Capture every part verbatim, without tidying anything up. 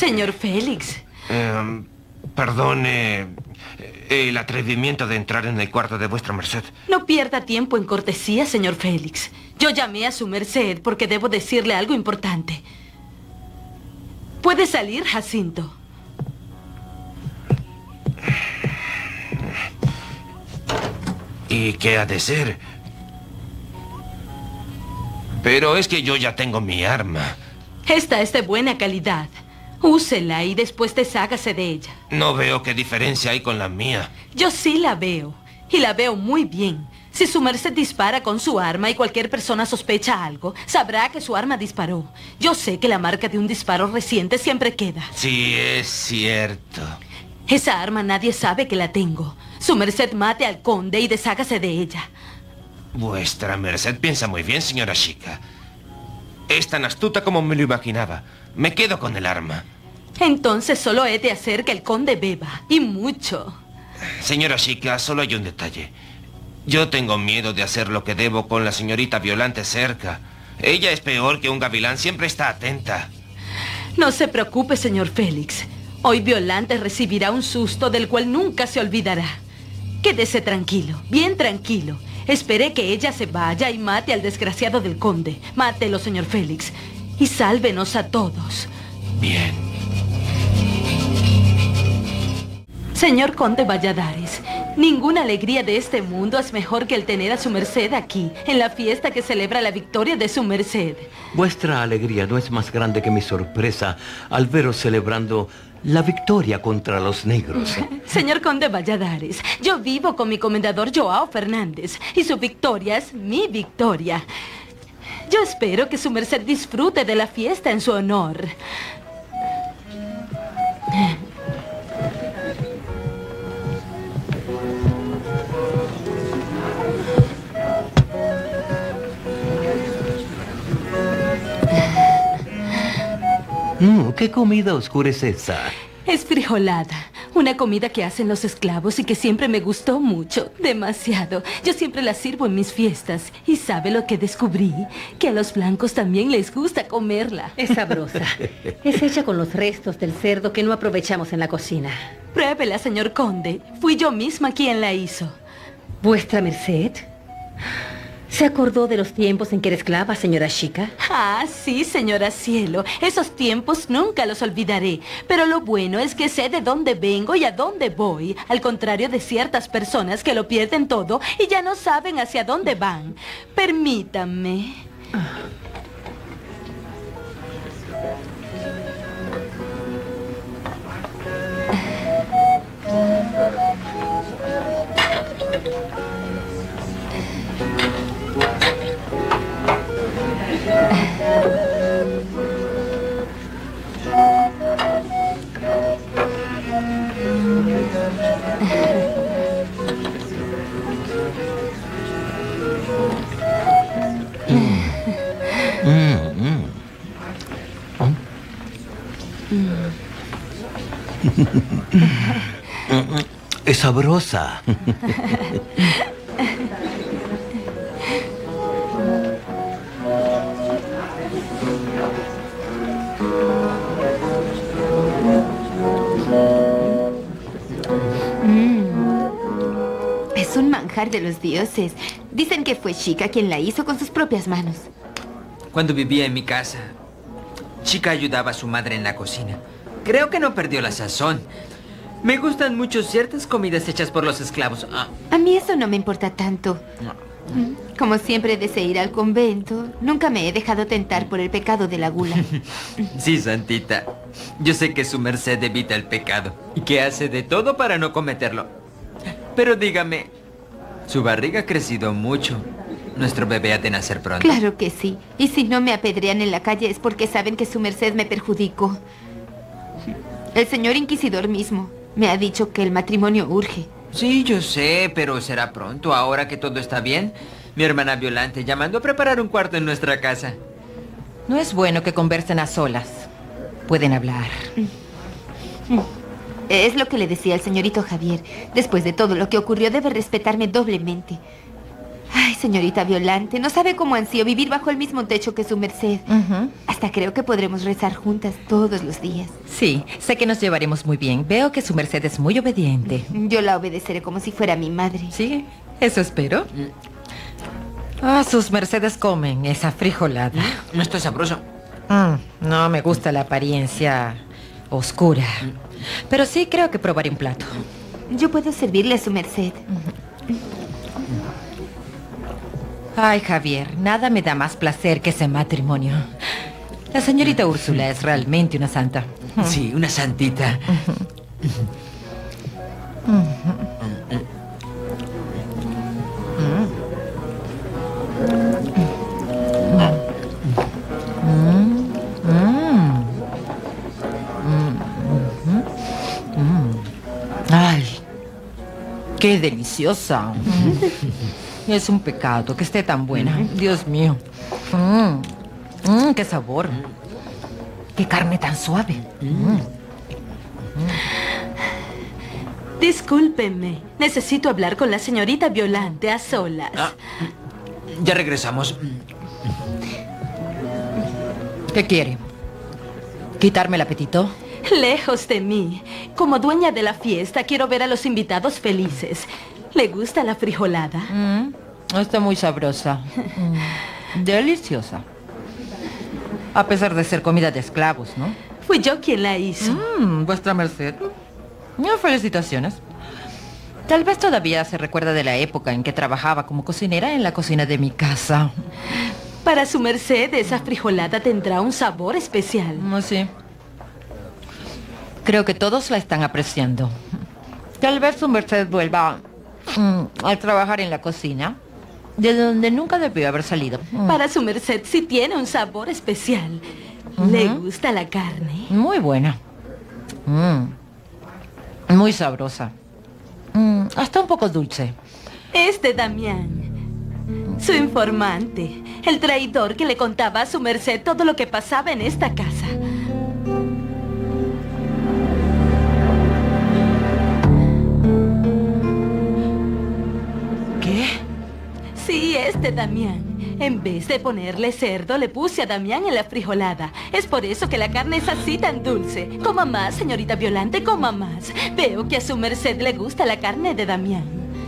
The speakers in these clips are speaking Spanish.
Señor Félix. Eh, perdone el atrevimiento de entrar en el cuarto de vuestra merced. No pierda tiempo en cortesía, señor Félix. Yo llamé a su merced porque debo decirle algo importante. Puede salir, Jacinto. ¿Y qué ha de ser? Pero es que yo ya tengo mi arma. Esta es de buena calidad. Úsela y después deshágase de ella. No veo qué diferencia hay con la mía. Yo sí la veo. Y la veo muy bien. Si su merced dispara con su arma y cualquier persona sospecha algo, sabrá que su arma disparó. Yo sé que la marca de un disparo reciente siempre queda. Sí, es cierto. Esa arma nadie sabe que la tengo. Su merced mate al conde y deshágase de ella. Vuestra merced piensa muy bien, señora Chica. Es tan astuta como me lo imaginaba. Me quedo con el arma. Entonces solo he de hacer que el conde beba. Y mucho. Señora Chica, solo hay un detalle. Yo tengo miedo de hacer lo que debo con la señorita Violante cerca. Ella es peor que un gavilán. Siempre está atenta. No se preocupe, señor Félix. Hoy Violante recibirá un susto del cual nunca se olvidará. Quédese tranquilo, bien tranquilo. Esperé que ella se vaya y mate al desgraciado del conde. Mátelo, señor Félix. Y sálvenos a todos. Bien. Señor conde Valladares, ninguna alegría de este mundo es mejor que el tener a su merced aquí, en la fiesta que celebra la victoria de su merced. Vuestra alegría no es más grande que mi sorpresa al veros celebrando la victoria contra los negros. Señor conde Valladares, yo vivo con mi comendador Joao Fernández y su victoria es mi victoria. Yo espero que su merced disfrute de la fiesta en su honor. Mm, ¿qué comida oscura es esa? Es frijolada, una comida que hacen los esclavos y que siempre me gustó mucho, demasiado. Yo siempre la sirvo en mis fiestas. ¿Y sabe lo que descubrí? Que a los blancos también les gusta comerla. Es sabrosa. Es hecha con los restos del cerdo que no aprovechamos en la cocina. Pruébela, señor conde. Fui yo misma quien la hizo. ¿Vuestra merced? ¿Se acordó de los tiempos en que era esclava, señora Chica? Ah, sí, señora Cielo. Esos tiempos nunca los olvidaré. Pero lo bueno es que sé de dónde vengo y a dónde voy. Al contrario de ciertas personas que lo pierden todo y ya no saben hacia dónde van. Permítame. Es sabrosa. Es un manjar de los dioses. Dicen que fue Chica quien la hizo con sus propias manos. Cuando vivía en mi casa, Chica ayudaba a su madre en la cocina. Creo que no perdió la sazón. Me gustan mucho ciertas comidas hechas por los esclavos. Ah. A mí eso no me importa tanto. No. Como siempre deseo ir al convento, nunca me he dejado tentar por el pecado de la gula. Sí, Santita. Yo sé que su merced evita el pecado y que hace de todo para no cometerlo. Pero dígame, su barriga ha crecido mucho. Nuestro bebé ha de nacer pronto. Claro que sí. Y si no me apedrean en la calle es porque saben que su merced me perjudicó. El señor inquisidor mismo me ha dicho que el matrimonio urge. Sí, yo sé, pero será pronto, ahora que todo está bien. Mi hermana Violante llamando a preparar un cuarto en nuestra casa. No es bueno que conversen a solas. Pueden hablar. Es lo que le decía al señorito Javier. Después de todo lo que ocurrió, debe respetarme doblemente. Ay, señorita Violante, no sabe cómo ansío vivir bajo el mismo techo que su merced. Ujú. Hasta creo que podremos rezar juntas todos los días. Sí, sé que nos llevaremos muy bien. Veo que su merced es muy obediente. Yo la obedeceré como si fuera mi madre. Sí, eso espero. Ah, sus mercedes comen esa frijolada. No está sabroso. Mm, no me gusta la apariencia oscura. Pero sí creo que probaré un plato. Yo puedo servirle a su merced. Ay, Javier, nada me da más placer que ese matrimonio. La señorita Úrsula es realmente una santa. Sí, una santita. Ay, qué deliciosa. Es un pecado que esté tan buena. Dios mío. Mm, mm, qué sabor. Qué carne tan suave. Mm. Discúlpeme. Necesito hablar con la señorita Violante a solas. Ah, ya regresamos. ¿Qué quiere? ¿Quitarme el apetito? Lejos de mí. Como dueña de la fiesta, quiero ver a los invitados felices. ¿Le gusta la frijolada? Mm, está muy sabrosa. Mm, deliciosa. A pesar de ser comida de esclavos, ¿no? Fui yo quien la hizo. Mm, vuestra merced. No, felicitaciones. Tal vez todavía se recuerda de la época en que trabajaba como cocinera en la cocina de mi casa. Para su merced, esa frijolada tendrá un sabor especial. No sé. Creo que todos la están apreciando. Tal vez su merced vuelva mm, a trabajar en la cocina, de donde nunca debió haber salido. Mm. Para su merced sí tiene un sabor especial. ¿Le gusta la carne? Muy buena. Mm. Muy sabrosa. Mm, hasta un poco dulce. Este Damián, su informante, el traidor que le contaba a su merced todo lo que pasaba en esta casa. ¿Qué? Sí, este Damián. En vez de ponerle cerdo, le puse a Damián en la frijolada. Es por eso que la carne es así tan dulce. Coma más, señorita Violante, coma más. Veo que a su merced le gusta la carne de Damián.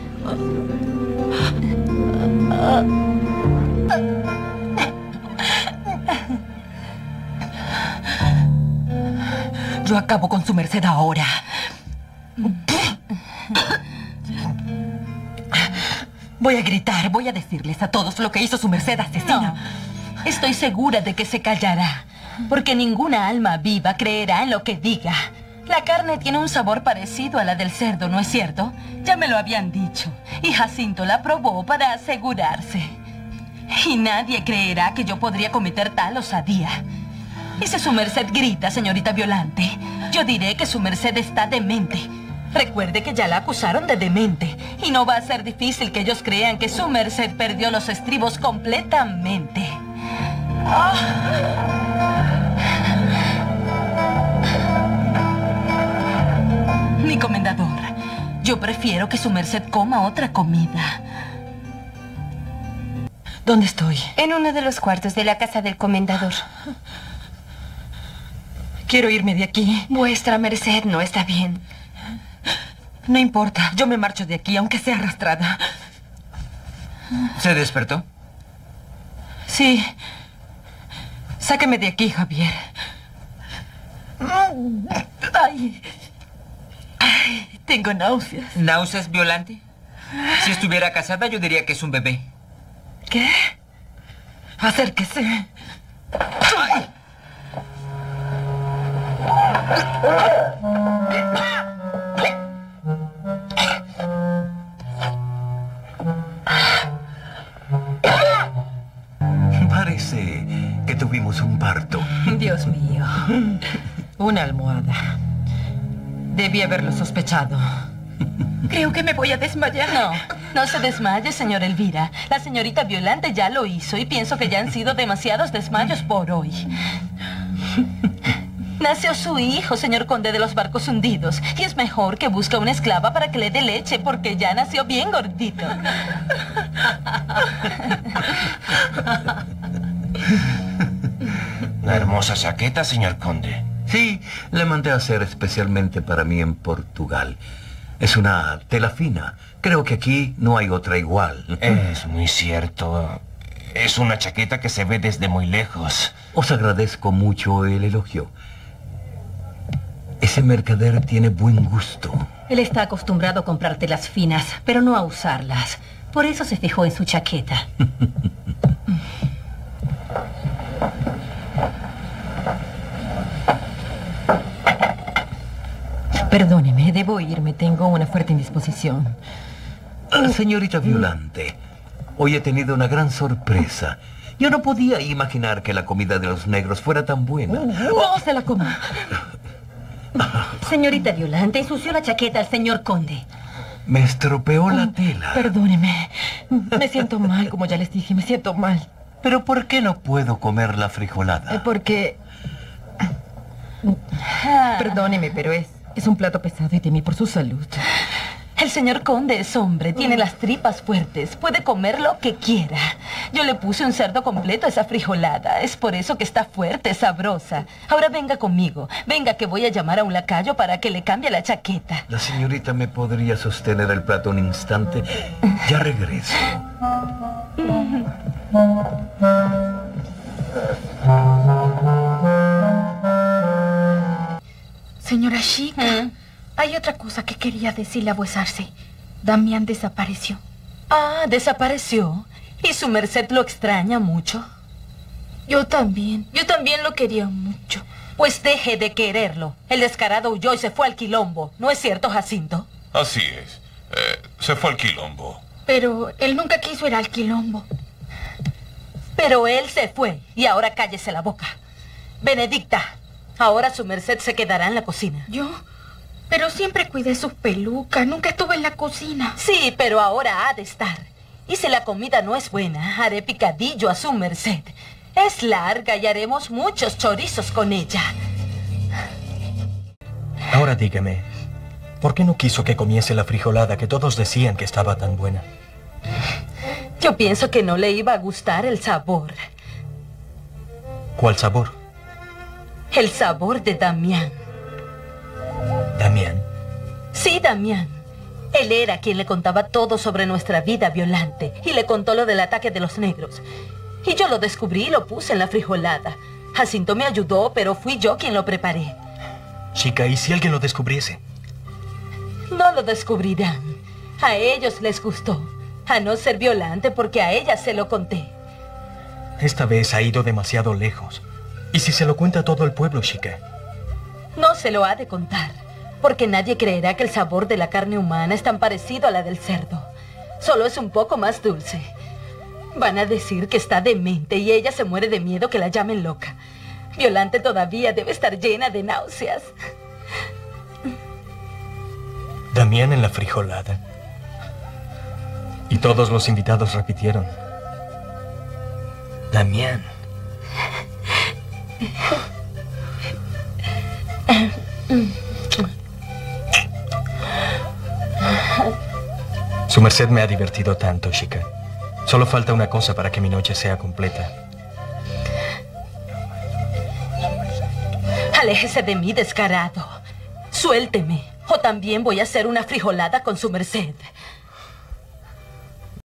Yo acabo con su merced ahora. Voy a gritar, voy a decirles a todos lo que hizo su merced asesina. No, estoy segura de que se callará, porque ninguna alma viva creerá en lo que diga. La carne tiene un sabor parecido a la del cerdo, ¿no es cierto? Ya me lo habían dicho, y Jacinto la probó para asegurarse. Y nadie creerá que yo podría cometer tal osadía. Y si su merced grita, señorita Violante, yo diré que su merced está demente. Recuerde que ya la acusaron de demente y no va a ser difícil que ellos crean que su merced perdió los estribos completamente. Oh. Mi comendador, yo prefiero que su merced coma otra comida. ¿Dónde estoy? En uno de los cuartos de la casa del comendador. Quiero irme de aquí. Vuestra merced no está bien. No importa, yo me marcho de aquí, aunque sea arrastrada. ¿Se despertó? Sí. Sáqueme de aquí, Javier. Ay. Ay, tengo náuseas. ¿Náuseas, Violante? Si estuviera casada, yo diría que es un bebé. ¿Qué? Acérquese. Ay. Parece que tuvimos un parto. Dios mío. Una almohada. Debí haberlo sospechado. Creo que me voy a desmayar. No, no se desmaye, señora Elvira. La señorita Violante ya lo hizo y pienso que ya han sido demasiados desmayos por hoy. Nació su hijo, señor conde de los barcos hundidos. Y es mejor que busque una esclava para que le dé leche, porque ya nació bien gordito. Una hermosa chaqueta, señor conde. Sí, le mandé a hacer especialmente para mí en Portugal. Es una tela fina. Creo que aquí no hay otra igual. Es muy cierto. Es una chaqueta que se ve desde muy lejos. Os agradezco mucho el elogio. Ese mercader tiene buen gusto. Él está acostumbrado a comprar telas finas, pero no a usarlas. Por eso se fijó en su chaqueta. Perdóneme, debo irme. Tengo una fuerte indisposición. Ah, señorita Violante, hoy he tenido una gran sorpresa. Yo no podía imaginar que la comida de los negros fuera tan buena. ¡Oh, se la coma! Señorita Violante, ensució la chaqueta al señor conde. Me estropeó la tela. Perdóneme. Me siento mal, como ya les dije, me siento mal. ¿Pero por qué no puedo comer la frijolada? Eh, Porque... Perdóneme, pero es, es un plato pesado y temí por su salud. El señor conde es hombre, tiene las tripas fuertes, puede comer lo que quiera. Yo le puse un cerdo completo a esa frijolada, es por eso que está fuerte, sabrosa. Ahora venga conmigo, venga que voy a llamar a un lacayo para que le cambie la chaqueta. La señorita me podría sostener el plato un instante. Ya regreso. Señora Chica, ¿Eh? hay otra cosa que quería decirle a vuesarse. Damián desapareció. Ah, desapareció. ¿Y su merced lo extraña mucho? Yo también. Yo también lo quería mucho. Pues deje de quererlo. El descarado huyó y se fue al quilombo. ¿No es cierto, Jacinto? Así es. Eh, se fue al quilombo. Pero él nunca quiso ir al quilombo. Pero él se fue. Y ahora cállese la boca. Benedicta, ahora su merced se quedará en la cocina. ¿Yo? Pero siempre cuidé sus pelucas. Nunca estuve en la cocina. Sí, pero ahora ha de estar. Y si la comida no es buena, haré picadillo a su merced. Es larga y haremos muchos chorizos con ella. Ahora dígame, ¿por qué no quiso que comiese la frijolada que todos decían que estaba tan buena? Yo pienso que no le iba a gustar el sabor. ¿Cuál sabor? El sabor de Damián. ¿Damián? Sí, Damián. Él era quien le contaba todo sobre nuestra vida violante y le contó lo del ataque de los negros. Y yo lo descubrí y lo puse en la frijolada. Jacinto me ayudó, pero fui yo quien lo preparé. Chica, ¿y si alguien lo descubriese? No lo descubrirán. A ellos les gustó. A no ser Violante, porque a ella se lo conté. Esta vez ha ido demasiado lejos. ¿Y si se lo cuenta a todo el pueblo, chica? No se lo ha de contar, porque nadie creerá que el sabor de la carne humana es tan parecido a la del cerdo. Solo es un poco más dulce. Van a decir que está demente y ella se muere de miedo que la llamen loca. Violante todavía debe estar llena de náuseas. Damián en la frijolada. Y todos los invitados repitieron. Damián. Su merced me ha divertido tanto, chica. Solo falta una cosa para que mi noche sea completa. Aléjese de mí, descarado. Suélteme, o también voy a hacer una frijolada con su merced.